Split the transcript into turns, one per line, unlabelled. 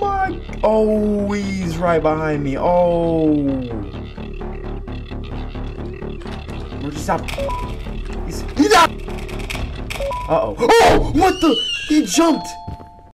my. Oh, he's right behind me. Oh. Where'd he stop? He's out. Uh-oh. Oh, what the? He jumped.